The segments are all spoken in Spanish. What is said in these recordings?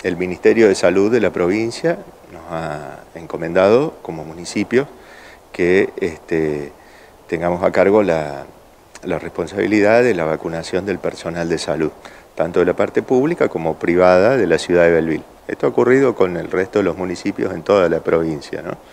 el Ministerio de Salud de la provincia nos ha encomendado como municipio que tengamos a cargo la responsabilidad de la vacunación del personal de salud, tanto de la parte pública como privada de la ciudad de Belville. Esto ha ocurrido con el resto de los municipios en toda la provincia, ¿no?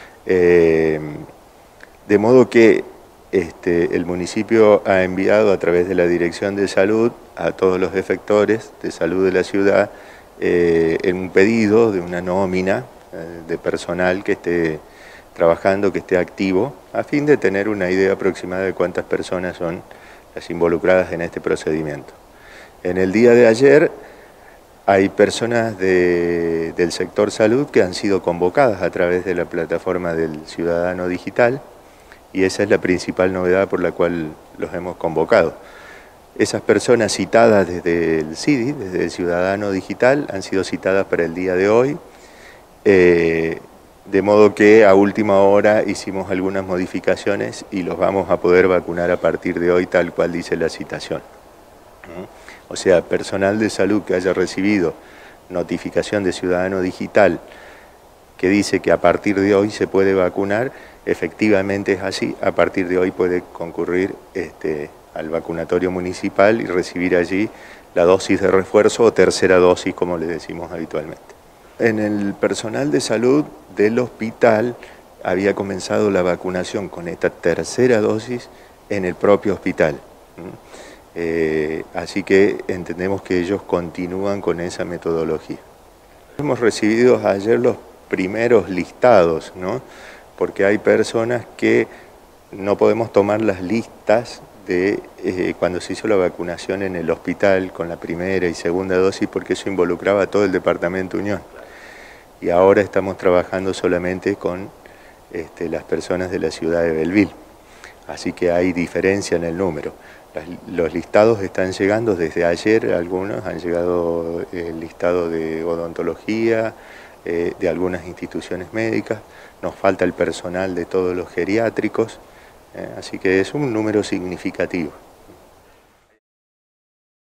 De modo que el municipio ha enviado a través de la Dirección de Salud a todos los efectores de salud de la ciudad en un pedido de una nómina de personal que esté trabajando, que esté activo, a fin de tener una idea aproximada de cuántas personas son las involucradas en este procedimiento. En el día de ayer hay personas del sector salud que han sido convocadas a través de la plataforma del Ciudadano Digital, y esa es la principal novedad por la cual los hemos convocado. Esas personas citadas desde el CIDI, desde el Ciudadano Digital, han sido citadas para el día de hoy, de modo que a última hora hicimos algunas modificaciones y los vamos a poder vacunar a partir de hoy tal cual dice la citación. O sea, personal de salud que haya recibido notificación de Ciudadano Digital que dice que a partir de hoy se puede vacunar, efectivamente es así, a partir de hoy puede concurrir al vacunatorio municipal y recibir allí la dosis de refuerzo o tercera dosis, como le decimos habitualmente. En el personal de salud del hospital había comenzado la vacunación con esta tercera dosis en el propio hospital. Así que entendemos que ellos continúan con esa metodología. Hemos recibido ayer los primeros listados, ¿no? Porque hay personas que no podemos tomar las listas de cuando se hizo la vacunación en el hospital con la primera y segunda dosis, porque eso involucraba a todo el departamento Unión. Y ahora estamos trabajando solamente con las personas de la ciudad de Belville. Así que hay diferencia en el número. Los listados están llegando desde ayer, algunos han llegado el listado de odontología, de algunas instituciones médicas, nos falta el personal de todos los geriátricos, así que es un número significativo.